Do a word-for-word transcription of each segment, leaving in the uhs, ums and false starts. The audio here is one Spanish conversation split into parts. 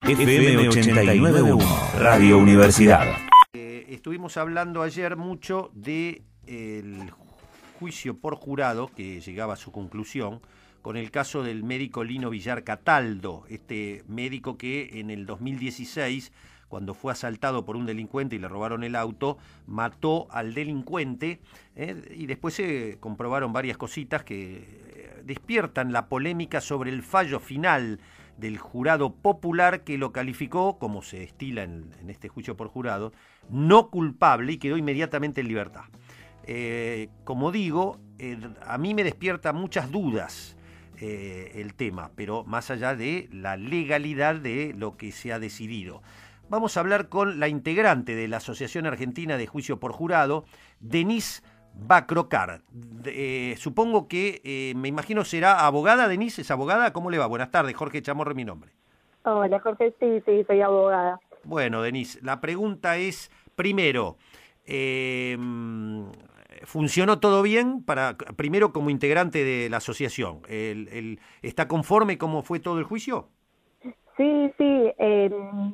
F M ochenta y nueve punto uno, Radio Universidad. Eh, estuvimos hablando ayer mucho de el juicio por jurado que llegaba a su conclusión con el caso del médico Lino Villar Cataldo, este médico que en el dos mil dieciséis, cuando fue asaltado por un delincuente y le robaron el auto, mató al delincuente, eh, y después se comprobaron varias cositas que despiertan la polémica sobre el fallo final del jurado popular que lo calificó, como se estila en, en este juicio por jurado, no culpable y quedó inmediatamente en libertad. Eh, como digo, eh, a mí me despierta muchas dudas eh, el tema, pero más allá de la legalidad de lo que se ha decidido. Vamos a hablar con la integrante de la Asociación Argentina de Juicio por Jurado, Denise Bacrocar. Eh, supongo que, eh, me imagino, será abogada. Denise, ¿es abogada? ¿Cómo le va? Buenas tardes, Jorge Chamorro es mi nombre. Hola, Jorge, sí, sí, soy abogada. Bueno, Denise, la pregunta es, primero, eh, ¿funcionó todo bien? Para primero, como integrante de la asociación, ¿el, el, ¿está conforme cómo fue todo el juicio? Sí, sí, eh,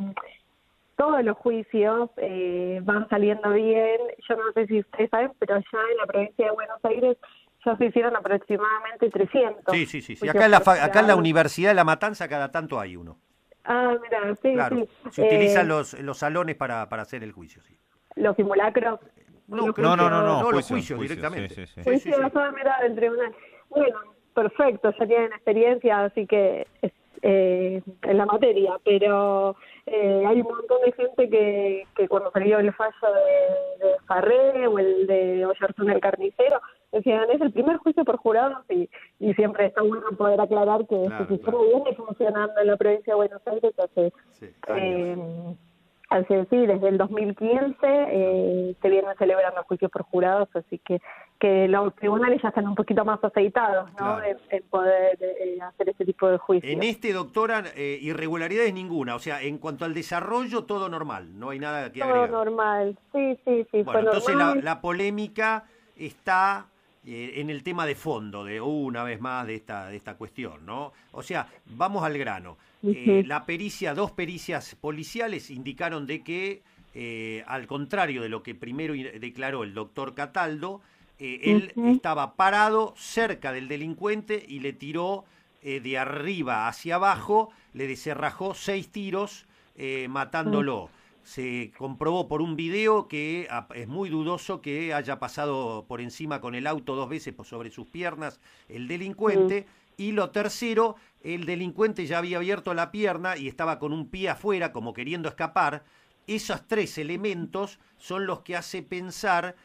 todos los juicios eh, van saliendo bien. Yo no sé si ustedes saben, pero ya en la provincia de Buenos Aires ya se hicieron aproximadamente trescientos. Sí, sí, sí. sí. Acá, en la, acá en la Universidad de La Matanza cada tanto hay uno. Ah, mira, sí, claro. sí. Se eh, utilizan los, los salones para, para hacer el juicio, sí. ¿Los simulacros? No, los no, no, no, no, no, los juicios directamente. Sí, sí, sí. Juicio sí, sí. Mira, del tribunal. Bueno, perfecto, ya tienen experiencia, así que eh, en la materia, pero eh, hay un montón de gente que, que cuando salió el fallo de, de Farré o el de Oyarzún el carnicero, decían, es el primer juicio por jurados y, y siempre está bueno poder aclarar que claro, este sistema claro. viene funcionando en la provincia de Buenos Aires hace, sí, eh, hace sí, desde el dos mil quince eh, se vienen celebrando juicios por jurados, así que que los tribunales ya están un poquito más aceitados, ¿no? Claro. en, en poder eh, hacer ese tipo de juicios. En este, doctora, eh, irregularidades ninguna, o sea, en cuanto al desarrollo, todo normal, no hay nada que agregar. Todo normal, sí, sí, sí. Bueno, fue entonces normal. La, la polémica está eh, en el tema de fondo, de una vez más, de esta, de esta cuestión, ¿no? O sea, vamos al grano. Eh, uh-huh. La pericia, dos pericias policiales indicaron de que, eh, al contrario de lo que primero declaró el doctor Cataldo, eh, él uh-huh. estaba parado cerca del delincuente y le tiró eh, de arriba hacia abajo, le deserrajó seis tiros, eh, matándolo. Uh-huh. Se comprobó por un video que es muy dudoso que haya pasado por encima con el auto dos veces sobre sus piernas el delincuente. Sí. Y lo tercero, el delincuente ya había abierto la pierna y estaba con un pie afuera como queriendo escapar. Esos tres elementos son los que hace pensar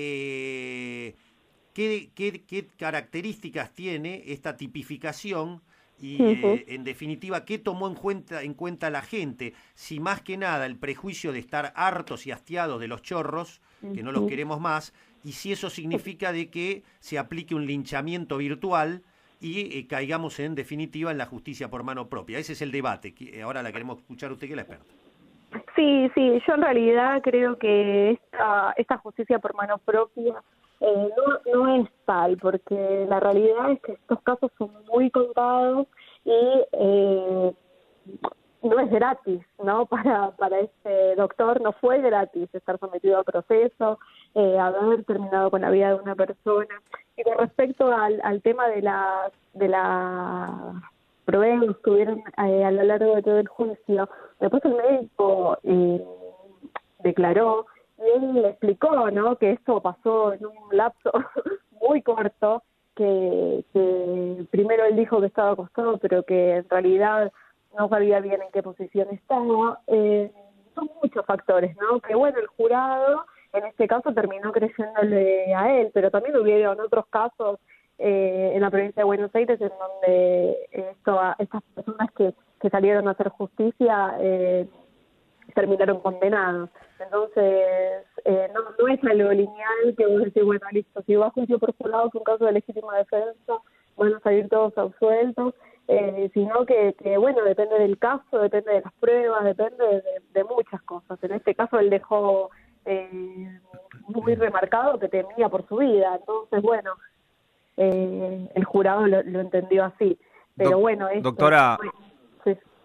eh, qué, qué, qué características tiene esta tipificación. Y, eh, en definitiva, ¿qué tomó en cuenta, en cuenta la gente? Si más que nada el prejuicio de estar hartos y hastiados de los chorros, que no los queremos más, y si eso significa de que se aplique un linchamiento virtual y eh, caigamos en definitiva en la justicia por mano propia. Ese es el debate, que ahora la queremos escuchar usted, que es la experta. Sí, sí, yo en realidad creo que esta, esta justicia por mano propia Eh, no, no es tal, porque la realidad es que estos casos son muy contados y eh, no es gratis, ¿no? Para para este doctor no fue gratis estar sometido a proceso, eh, haber terminado con la vida de una persona. Y con respecto al, al tema de las de la pruebas que hubieron eh, a lo largo de todo el juicio, después el médico eh, declaró. Él le explicó, ¿no?, que esto pasó en un lapso muy corto, que, que primero él dijo que estaba acostado, pero que en realidad no sabía bien en qué posición estaba. Eh, son muchos factores, ¿no? Que bueno, el jurado en este caso terminó creyéndole a él, pero también hubieron otros casos eh, en la provincia de Buenos Aires en donde esto, estas personas que, que salieron a hacer justicia eh, terminaron condenados. Entonces, eh, no, no es algo lineal que vos decís, bueno, listo, si va a juicio por jurado que un caso de legítima defensa, van a salir todos absueltos, eh, sino que, que, bueno, depende del caso, depende de las pruebas, depende de, de muchas cosas. En este caso él dejó eh, muy remarcado que temía por su vida, entonces, bueno, eh, el jurado lo, lo entendió así. Pero Do- bueno, esto, doctora... sí.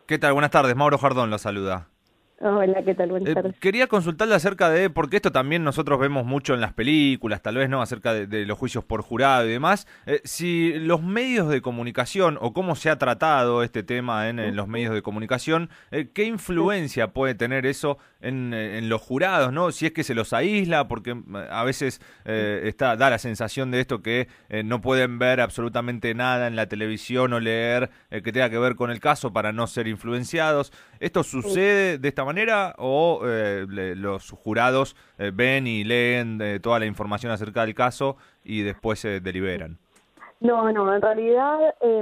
¿Qué tal? Buenas tardes, Mauro Jardón lo saluda. Hola, ¿qué tal? Buenas Eh, tardes. quería consultarle acerca de, porque esto también nosotros vemos mucho en las películas, tal vez, ¿no? Acerca de, de los juicios por jurado y demás. Eh, si los medios de comunicación, o cómo se ha tratado este tema en, en los medios de comunicación, eh, ¿qué influencia puede tener eso en, en los jurados, ¿no? Si es que se los aísla, porque a veces eh, está, da la sensación de esto que eh, no pueden ver absolutamente nada en la televisión o leer eh, que tenga que ver con el caso para no ser influenciados. ¿Esto sucede de esta manera o eh, le, los jurados eh, ven y leen eh, toda la información acerca del caso y después se eh, deliberan? No, no, en realidad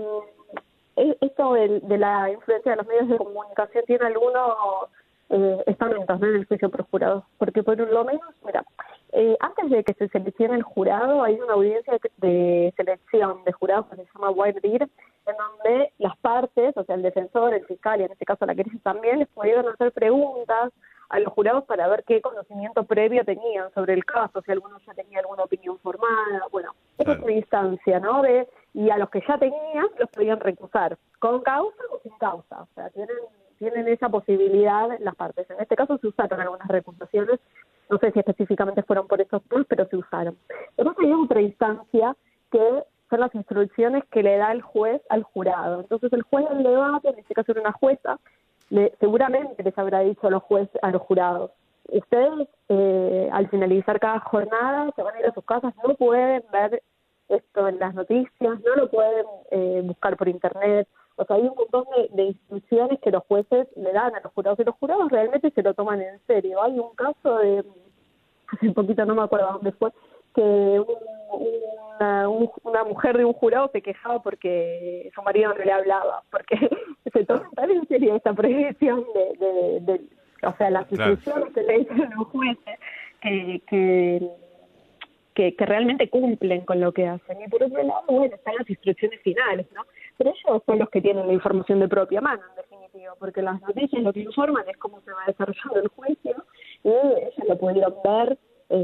eh, esto de, de la influencia de los medios de comunicación tiene algunos eh, estamentos, ¿no?, en el juicio por jurados, porque por lo menos, mira, eh, antes de que se seleccione el jurado hay una audiencia de selección de jurados que se llama voir dire, en donde las partes, o sea, el defensor, el fiscal y en este caso la querella también, les pudieron hacer preguntas a los jurados para ver qué conocimiento previo tenían sobre el caso, si alguno ya tenía alguna opinión formada, bueno, esa es una instancia, ¿no? De, y a los que ya tenían los podían recusar, con causa o sin causa, o sea, tienen, tienen esa posibilidad las partes. En este caso se usaron algunas recusaciones, no sé si específicamente fueron por esos puntos, pero se usaron. Después hay otra instancia que son las instrucciones que le da el juez al jurado. Entonces el juez del debate, en este caso era una jueza, le, seguramente les habrá dicho a los jueces, a los jurados, ustedes eh, al finalizar cada jornada se van a ir a sus casas, no pueden ver esto en las noticias, no lo pueden eh, buscar por internet. O sea, hay un montón de, de instrucciones que los jueces le dan a los jurados y los jurados realmente se lo toman en serio. Hay un caso de, hace un poquito no me acuerdo dónde fue, que un, una, un, una mujer de un jurado se quejaba porque su marido no le hablaba, porque se toma tan en serio esta prohibición de, de, de, de o sea, las instrucciones que le dicen los jueces, que, que, que, que realmente cumplen con lo que hacen. Y por otro lado, bueno, están las instrucciones finales, ¿no? Pero ellos son los que tienen la información de propia mano, en definitiva, porque las noticias lo que informan es cómo se va desarrollando el juicio, y ellos lo pudieron ver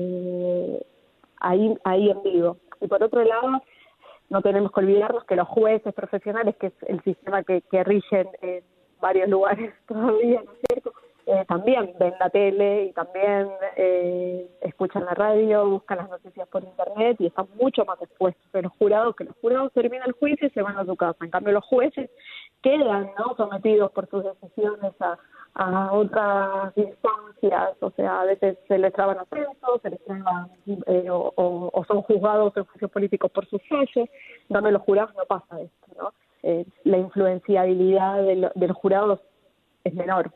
eh, ahí, ahí en vivo. Y por otro lado, no tenemos que olvidarnos que los jueces profesionales, que es el sistema que, que rigen en varios lugares todavía, ¿no es cierto?, eh, también ven la tele y también eh, escuchan la radio, buscan las noticias por internet y están mucho más expuestos que los jurados, que los jurados terminan el juicio y se van a su casa. En cambio, los jueces quedan, ¿no?, sometidos por sus decisiones a, a otras instancias, o sea, a veces se les traban ascensos, se les traban, eh, o, o, o son juzgados en juicios políticos por sus fallos. En cambio, los jurados no pasa esto, ¿no? Eh, la influenciabilidad de, lo, de los jurados es menor.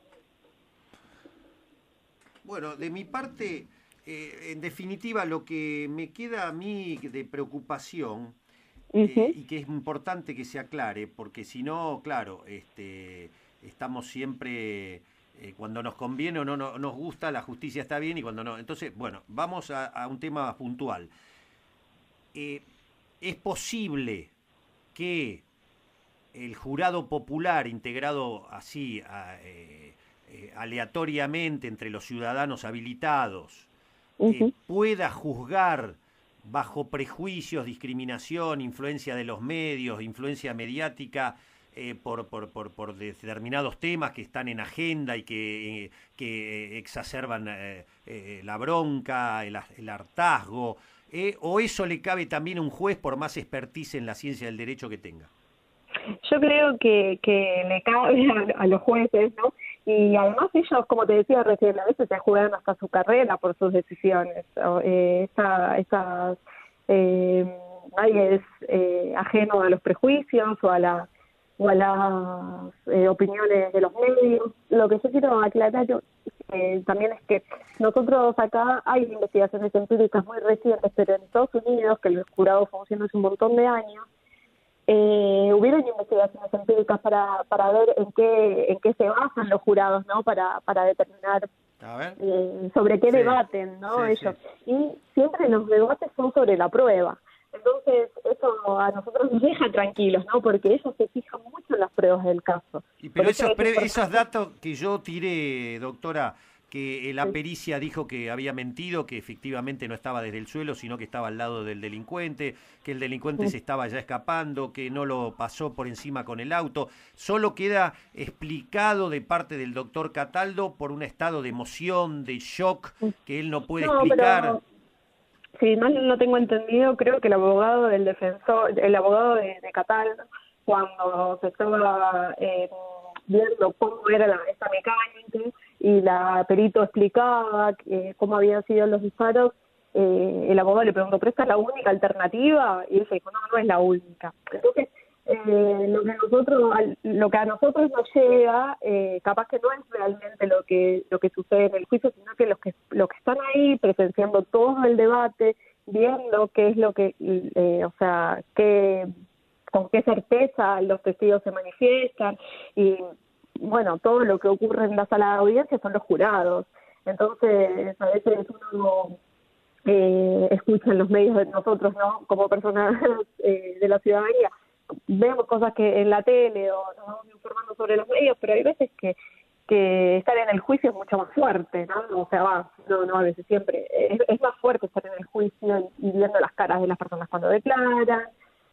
Bueno, de mi parte, eh, en definitiva, lo que me queda a mí de preocupación, uh-huh. eh, y que es importante que se aclare, porque si no, claro, este, estamos siempre, eh, cuando nos conviene o no, no nos gusta, la justicia está bien y cuando no. Entonces, bueno, vamos a, a un tema puntual. Eh, ¿Es posible que el jurado popular integrado así, a, eh, Eh, aleatoriamente entre los ciudadanos habilitados, uh-huh. eh, pueda juzgar bajo prejuicios, discriminación, influencia de los medios, influencia mediática eh, por, por, por, por determinados temas que están en agenda y que, eh, que exacerban eh, eh, la bronca, el, el hartazgo, eh, o eso le cabe también a un juez por más expertise en la ciencia del derecho que tenga? Yo creo que, que le cabe a, a los jueces, ¿no? Y además ellos, como te decía recién, a veces se juegan hasta su carrera por sus decisiones. Eh, esa, esas, eh, nadie es eh, ajeno a los prejuicios o a, la, o a las eh, opiniones de los medios. Lo que yo quiero aclarar yo, eh, también es que nosotros acá hay investigaciones empíricas muy recientes, pero en Estados Unidos, que el jurado funciona hace un montón de años, Eh, hubieron investigaciones empíricas para para ver en qué en qué se basan los jurados, ¿no? Para para determinar eh, sobre qué sí. debaten, ¿no? Sí, ellos sí. Y siempre los debates son sobre la prueba. Entonces eso a nosotros nos deja tranquilos, ¿no? Porque ellos se fijan mucho en las pruebas del caso. Y pero esos, pre- esos datos que yo tiré, doctora, que la pericia dijo que había mentido, que efectivamente no estaba desde el suelo, sino que estaba al lado del delincuente, que el delincuente sí. se estaba ya escapando, que no lo pasó por encima con el auto. Solo queda explicado de parte del doctor Cataldo por un estado de emoción, de shock, que él no puede no, explicar. Pero, si mal no tengo entendido, creo que el abogado del defensor, el abogado de, de Cataldo, cuando se estaba eh, viendo cómo era la, esta mecánica y la perito explicaba eh, cómo habían sido los disparos, eh, el abogado le preguntó, ¿pero esta es la única alternativa? Y él dijo, no, no es la única. Entonces, eh, lo que nosotros, lo que a nosotros nos llega, eh, capaz que no es realmente lo que lo que sucede en el juicio, sino que los que los que están ahí presenciando todo el debate, viendo qué es lo que, eh, o sea, qué con qué certeza los testigos se manifiestan y bueno, todo lo que ocurre en la sala de audiencia son los jurados. Entonces, a veces uno eh, escucha en los medios de nosotros, ¿no? Como personas eh, de la ciudadanía, vemos cosas que en la tele o nos vamos informando sobre los medios, pero hay veces que que estar en el juicio es mucho más fuerte, ¿no? O sea, va, no, no, a veces siempre. Es, es más fuerte estar en el juicio y viendo las caras de las personas cuando declaran.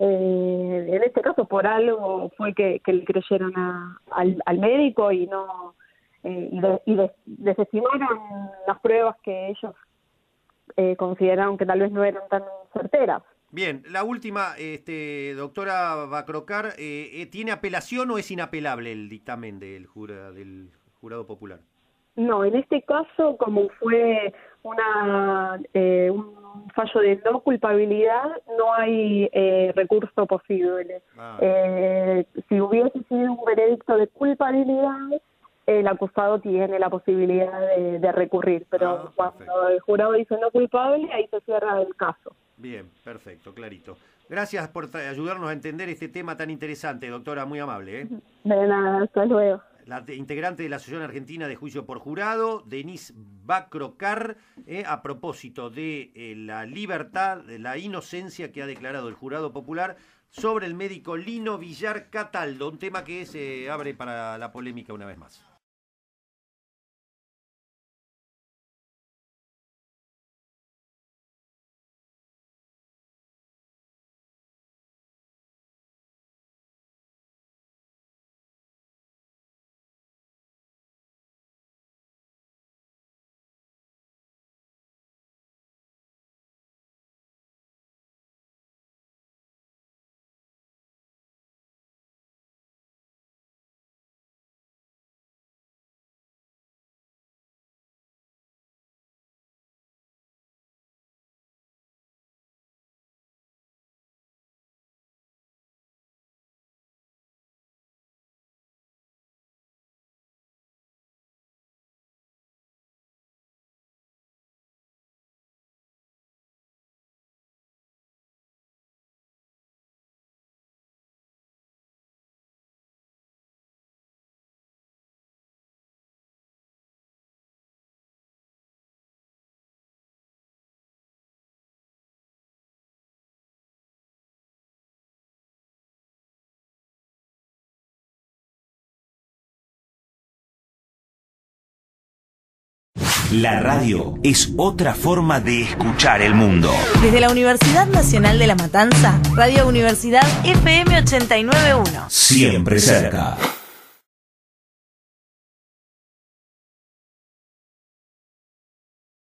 Eh, en este caso, por algo fue que, que le creyeron a, al, al médico y no eh, y, de, y de, desestimaron las pruebas que ellos eh, consideraron que tal vez no eran tan certeras. Bien, la última, este, doctora Bacrocar, eh, ¿tiene apelación o es inapelable el dictamen del, jura, del jurado popular? No, en este caso, como fue una eh, un fallo de no culpabilidad, no hay eh, recurso posible. Ah. Eh, si hubiese sido un veredicto de culpabilidad, el acusado tiene la posibilidad de, de recurrir, pero ah, cuando perfecto. El jurado dice no culpable, ahí se cierra el caso. Bien, perfecto, clarito. Gracias por ayudarnos a entender este tema tan interesante, doctora, muy amable. ¿eh? De nada, hasta luego. La integrante de la Asociación Argentina de Juicio por Jurado, Denise Bacrocar, eh, a propósito de eh, la libertad, de la inocencia que ha declarado el Jurado Popular sobre el médico Lino Villar Cataldo, un tema que se abre para la polémica una vez más. La radio es otra forma de escuchar el mundo. Desde la Universidad Nacional de La Matanza, Radio Universidad F M ochenta y nueve punto uno. Siempre cerca.